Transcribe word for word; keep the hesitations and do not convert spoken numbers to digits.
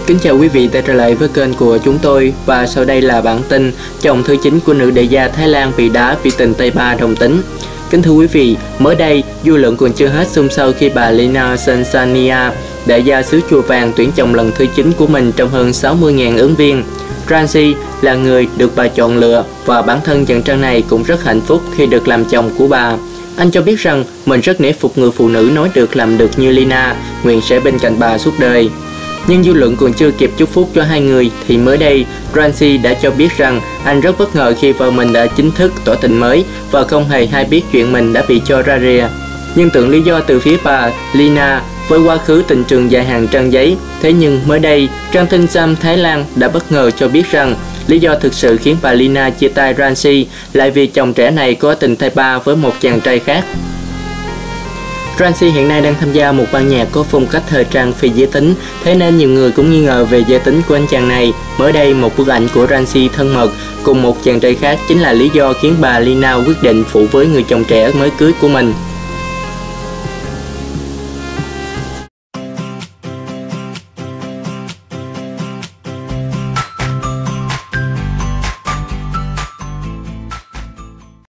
Kính chào quý vị đã trở lại với kênh của chúng tôi, và sau đây là bản tin chồng thứ chín của nữ đại gia Thái Lan bị đá vì tình tay ba đồng tính. Kính thưa quý vị, mới đây dư luận còn chưa hết xôn xao khi bà Lina Sansanea, đại gia xứ Chùa Vàng, tuyển chồng lần thứ chín của mình trong hơn sáu mươi nghìn ứng viên. Rancy là người được bà chọn lựa, và bản thân chàng trai này cũng rất hạnh phúc khi được làm chồng của bà. Anh cho biết rằng mình rất nể phục người phụ nữ nói được làm được như Lina, nguyện sẽ bên cạnh bà suốt đời. Nhưng dư luận còn chưa kịp chúc phúc cho hai người thì mới đây Rancy đã cho biết rằng anh rất bất ngờ khi vợ mình đã chính thức tỏ tình mới và không hề hay biết chuyện mình đã bị cho ra rìa. Nhưng tưởng lý do từ phía bà Lina với quá khứ tình trường dài hàng trang giấy. Thế nhưng mới đây, trang tin Sam Thái Lan đã bất ngờ cho biết rằng lý do thực sự khiến bà Lina chia tay Rancy lại vì chồng trẻ này có tình tay ba với một chàng trai khác. Rancy hiện nay đang tham gia một ban nhạc có phong cách thời trang phi giới tính, thế nên nhiều người cũng nghi ngờ về giới tính của anh chàng này. Mới đây, một bức ảnh của Rancy thân mật cùng một chàng trai khác chính là lý do khiến bà Lina quyết định phụ với người chồng trẻ mới cưới của mình.